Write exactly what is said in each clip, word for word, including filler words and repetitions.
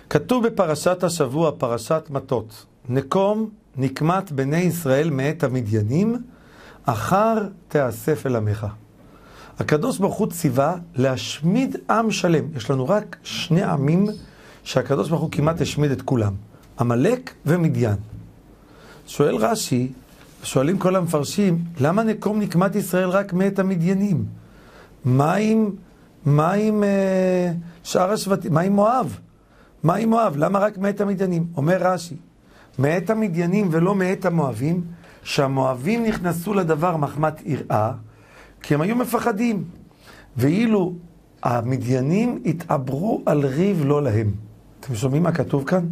כתוב בפרשת השבוע, פרשת מטות, נקום נקמת בני ישראל מאת המדיינים, אחר תאסף אל עמך. הקדוש ברוך הוא ציווה להשמיד עם שלם. יש לנו רק שני עמים שהקדוש ברוך הוא כמעט השמיד את כולם, עמלק ומדיין. שואל רש"י, שואלים כל המפרשים, למה נקום נקמת ישראל רק מאת המדיינים? מה עם, מה עם אה, שאר השבטים? מה עם מואב? מה עם מואב? למה רק מאת המדיינים? אומר רש"י, מאת המדיינים ולא מאת המואבים, שהמואבים נכנסו לדבר מחמת יראה, כי הם היו מפחדים. ואילו המדיינים התעברו על ריב לא להם. אתם שומעים מה כתוב כאן?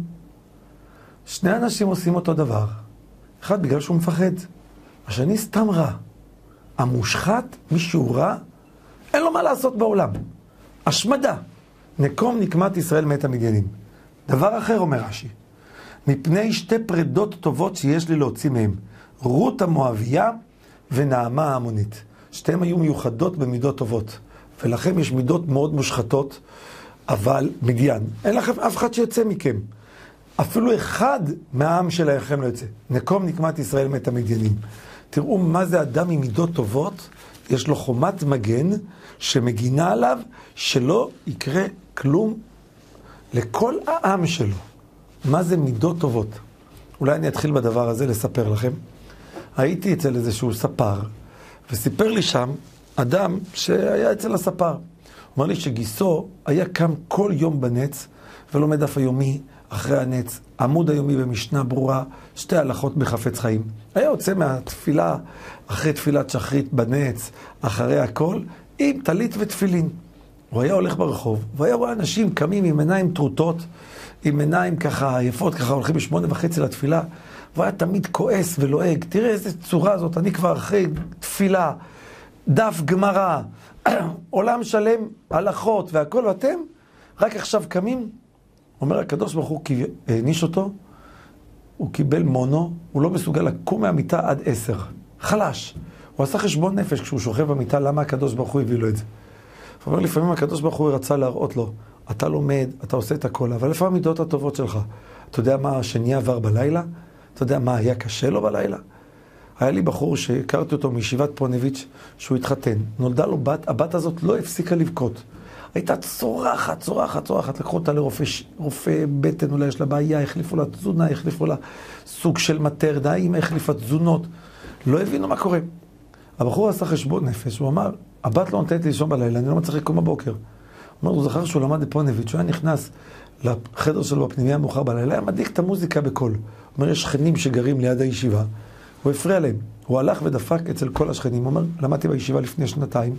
שני אנשים עושים אותו דבר. אחד בגלל שהוא מפחד, השני סתם רע. המושחת, מישהו רע, אין לו מה לעשות בעולם. השמדה. נקום נקמת ישראל מאת המדיינים. דבר אחר אומר רש"י, מפני שתי פרדות טובות שיש לי להוציא מהם, רות המואביה ונעמה העמונית. שתיהן היו מיוחדות במידות טובות, ולכם יש מידות מאוד מושחתות, אבל מדיין. אין לכם אף אחד שיוצא מכם. אפילו אחד מהעם שלכם לא יוצא. נקום נקמת ישראל מאת המדיינים. תראו מה זה אדם עם מידות טובות, יש לו חומת מגן שמגינה עליו שלא יקרה כלום לכל העם שלו. מה זה מידות טובות? אולי אני אתחיל בדבר הזה לספר לכם. הייתי אצל איזשהו ספר, וסיפר לי שם אדם שהיה אצל הספר. הוא אמר לי שגיסו היה קם כל יום בנץ ולומד דף היומי אחרי הנץ, עמוד היומי במשנה ברורה, שתי הלכות בחפץ חיים. היה יוצא מהתפילה אחרי תפילת שחרית בנץ, אחרי הכל, עם טלית ותפילין. הוא היה הולך ברחוב, והיה רואה אנשים קמים עם עיניים טרוטות, עם עיניים ככה יפות, ככה הולכים בשמונה וחצי לתפילה, והוא היה תמיד כועס ולועג. תראה איזה צורה זאת, אני כבר אחרי תפילה, דף גמרא, עולם שלם, הלכות והכל, ואתם רק עכשיו קמים. אומר הקדוש ברוך הוא העניש אותו, הוא קיבל מונו, הוא לא מסוגל לקום מהמיטה עד עשר. חלש. הוא עשה חשבון נפש כשהוא שוכב במיטה, למה הקדוש ברוך הוא הביא לו את זה. הוא אומר, לפעמים הקדוש ברוך הוא רצה להראות לו, אתה לומד, אתה עושה את הכל, אבל לפעמים המידות הטובות שלך. אתה יודע מה השני עבר בלילה? אתה יודע מה היה קשה לו בלילה? היה לי בחור שהכרתי אותו מישיבת פונביץ' שהוא התחתן. נולדה לו בת, הבת הזאת לא הפסיקה לבכות. הייתה צורחת, צורחת, צורחת. לקחו אותה לרופא רופא בטן, אולי יש לה בעיה, החליפו לה תזונה, החליפו לה סוג של מטרדה, אמא החליפה תזונות. לא הבינו מה קורה. הבחור עשה חשבון נפש, הוא אמר, הבת לא נותנת לי לישון בלילה, אני לא מצליח לקום בבוקר. הוא אומר, הוא זכר שהוא למד בפונביץ', שהוא היה נכנס לחדר שלו בפנימיה מאוחר בלילה, היה מדליק את המוזיקה בקול. הוא אומר, יש שכנים שגרים ליד הישיבה, הוא הפריע להם. הוא הלך ודפק אצל כל השכנים. הוא אומר, למדתי בישיבה לפני שנתיים,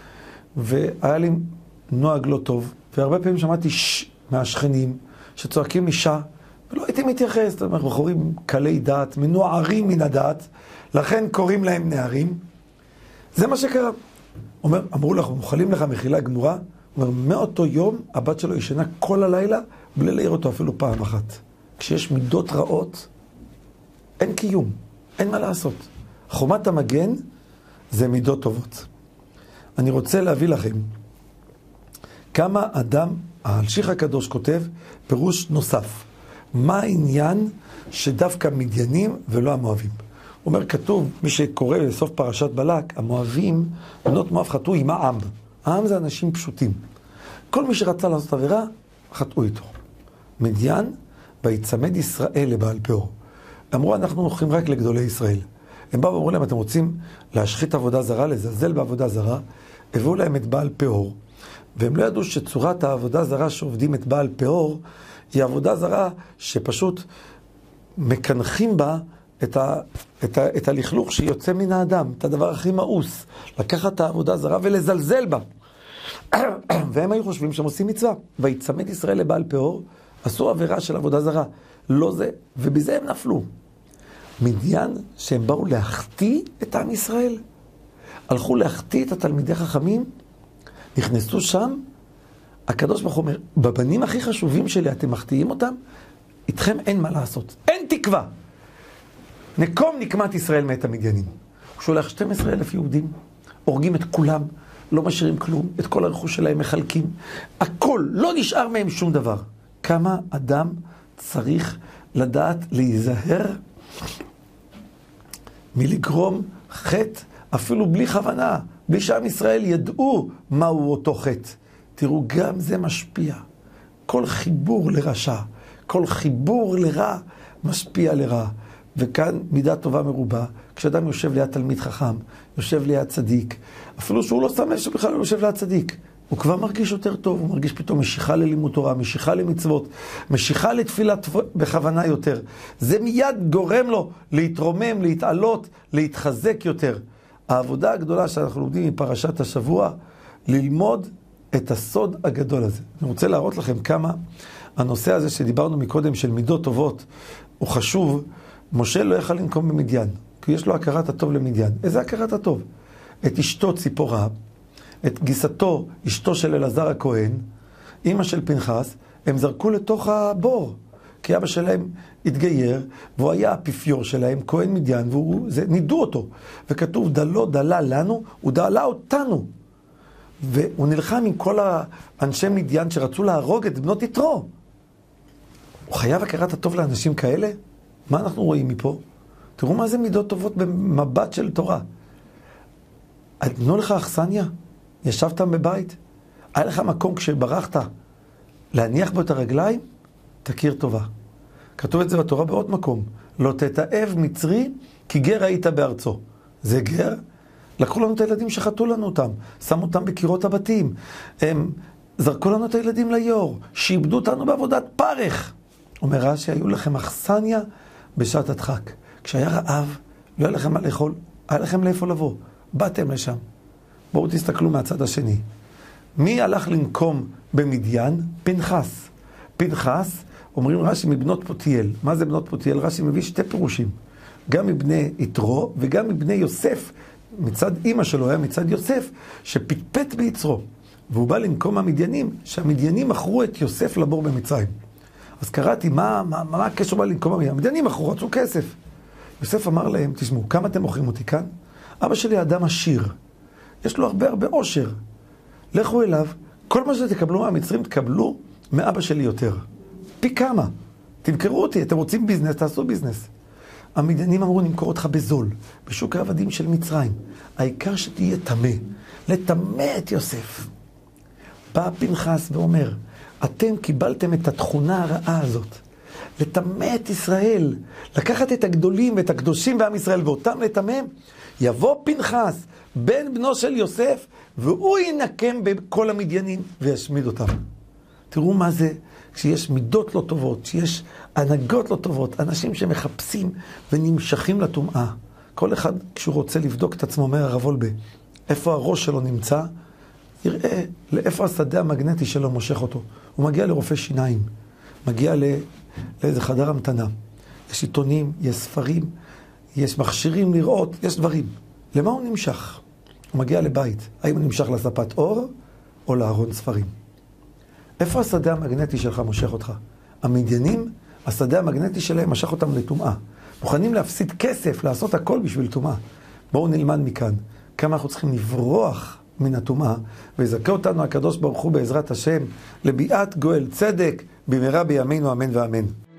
והיה לי נוהג לא טוב, והרבה פעמים שמעתי ש... מהשכנים שצועקים אישה, ולא הייתי מתייחס. זאת אומרת, בחורים קלי דעת, מנוערים מן הדעת, לכן קוראים להם נערים. זה מה שקרה. אומר, אמרו לך, מוכלים לך מחילה גמורה. הוא אומר, מאותו יום הבת שלו ישנה כל הלילה, בלי להעיר אותו אפילו פעם אחת. כשיש מידות רעות, אין קיום, אין מה לעשות. חומת המגן זה מידות טובות. אני רוצה להביא לכם כמה אדם, האלשיך הקדוש כותב, פירוש נוסף. מה העניין שדווקא מדיינים ולא המואבים? הוא אומר, כתוב, מי שקורא בסוף פרשת בלק, המואבים, בנות מואב חטאו עם העם. העם זה אנשים פשוטים. כל מי שרצה לעשות עבירה, חטאו איתו. מדיין, ויצמד ישראל לבעל פאור. אמרו, אנחנו הולכים רק לגדולי ישראל. הם באו ואמרו להם, אתם רוצים להשחית עבודה זרה, לזלזל בעבודה זרה, הביאו להם את בעל פאור. והם לא ידעו שצורת העבודה זרה שעובדים את בעל פאור, היא עבודה זרה שפשוט מקנחים בה את, ה, את, ה, את הלכלוך שיוצא מן האדם, את הדבר הכי מאוס, לקחת את העבודה זרה ולזלזל בה. והם היו חושבים שהם עושים מצווה. ויצמד ישראל לבעל פאור, עשו עבירה של עבודה זרה. לא זה, ובזה הם נפלו. מדיין שהם באו להחטיא את עם ישראל. הלכו להחטיא את התלמידי חכמים, נכנסו שם, הקדוש ברוך הוא אומר, בבנים הכי חשובים שלי אתם מחטיאים אותם, איתכם אין מה לעשות, אין תקווה. נקום נקמת ישראל מאת המדיינים. הוא שולח שנים עשר אלף יהודים, הורגים את כולם, לא משאירים כלום, את כל הרכוש שלהם מחלקים, הכל, לא נשאר מהם שום דבר. כמה אדם צריך לדעת להיזהר מלגרום חטא, אפילו בלי כוונה, בלי שעם ישראל ידעו מהו אותו חטא. תראו, גם זה משפיע. כל חיבור לרשע, כל חיבור לרע, משפיע לרע. וכאן מידה טובה מרובה, כשאדם יושב ליד תלמיד חכם, יושב ליד צדיק, אפילו שהוא לא שם לב שבכלל לא יושב ליד צדיק, הוא כבר מרגיש יותר טוב, הוא מרגיש פתאום משיכה ללימוד תורה, משיכה למצוות, משיכה לתפילת בכוונה יותר. זה מיד גורם לו להתרומם, להתעלות, להתחזק יותר. העבודה הגדולה שאנחנו לומדים מפרשת השבוע, ללמוד את הסוד הגדול הזה. אני רוצה להראות לכם כמה הנושא הזה שדיברנו מקודם של מידות טובות הוא חשוב. משה לא יכל לנקום במדיין, כי יש לו הכרת הטוב למדיין. איזה הכרת הטוב? את אשתו ציפורה, את גיסתו, אשתו של אלעזר הכהן, אמא של פנחס, הם זרקו לתוך הבור, כי אבא שלהם התגייר, והוא היה האפיפיור שלהם, כהן מדיין, ונידו אותו. וכתוב, דלו דלה לנו, הוא דלה אותנו. והוא נלחם עם כל האנשי מדיין שרצו להרוג את בנות יתרו. הוא חייב הכרת הטוב לאנשים כאלה? מה אנחנו רואים מפה? תראו מה זה מידות טובות במבט של תורה. נתנו לך אכסניה? ישבת בבית? היה לך מקום כשברחת להניח בו את הרגליים? תכיר טובה. כתוב את זה בתורה בעוד מקום. לא תתאב מצרי כי גר היית בארצו. זה גר? לקחו לנו את הילדים שחטו לנו אותם, שמו אותם בקירות הבתים, הם זרקו לנו את הילדים ליור, שאיבדו אותנו בעבודת פרך. אומר רש"י, היו לכם אכסניה בשעת הדחק. כשהיה רעב, לא היה לכם מה לאכול, היה לכם לאיפה לבוא. באתם לשם. בואו תסתכלו מהצד השני. מי הלך לנקום במדיין? פנחס. פנחס, אומרים רש"י, מבנות פותיאל. מה זה בנות פותיאל? רש"י מביא שתי פירושים. גם מבני יתרו וגם מבני יוסף. מצד אמא שלו היה מצד יוסף, שפטפט ביצרו. והוא בא לנקום המדיינים, שהמדיינים מכרו את יוסף לבור במצרים. אז קראתי, מה, מה, מה הקשר בא לנקום המדיינים? המדיינים מכרו, רצו כסף. יוסף אמר להם, תשמעו, כמה אתם מוכרים אותי כאן? אבא שלי אדם עשיר. יש לו הרבה הרבה עושר. לכו אליו, כל מה שתקבלו מהמצרים, תקבלו מאבא שלי יותר. פי כמה. תמכרו אותי, אתם רוצים ביזנס, תעשו ביזנס. המדיינים אמרו, נמכור אותך בזול, בשוק העבדים של מצרים. העיקר שתהיה תמה, לתמה את יוסף. בא פנחס ואומר, אתם קיבלתם את התכונה הרעה הזאת, לתמה את ישראל, לקחת את הגדולים ואת הקדושים בעם ישראל ואותם לתמם. יבוא פנחס, בן בנו של יוסף, והוא ינקם בכל המדיינים וישמיד אותם. תראו מה זה, כשיש מידות לא טובות, כשיש הנהגות לא טובות, אנשים שמחפשים ונמשכים לטומאה. כל אחד כשהוא רוצה לבדוק את עצמו, אומר הרב וולבה, איפה הראש שלו נמצא, יראה לאיפה השדה המגנטי שלו מושך אותו. הוא מגיע לרופא שיניים, מגיע לא, לאיזה חדר המתנה. יש עיתונים, יש ספרים, יש מכשירים לראות, יש דברים. למה הוא נמשך? הוא מגיע לבית. האם הוא נמשך לספת אור או לארון ספרים? איפה השדה המגנטי שלך מושך אותך? המדיינים, השדה המגנטי שלהם משך אותם לטומאה. מוכנים להפסיד כסף, לעשות הכל בשביל טומאה. בואו נלמד מכאן כמה אנחנו צריכים לברוח מן הטומאה, ויזכה אותנו הקדוש ברוך הוא בעזרת השם לביאת גואל צדק במהרה בימינו אמן ואמן.